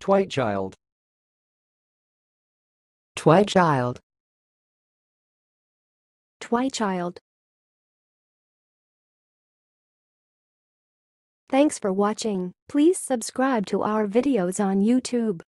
twichild, twichild, twichild. Thanks for watching. Please subscribe to our videos on YouTube.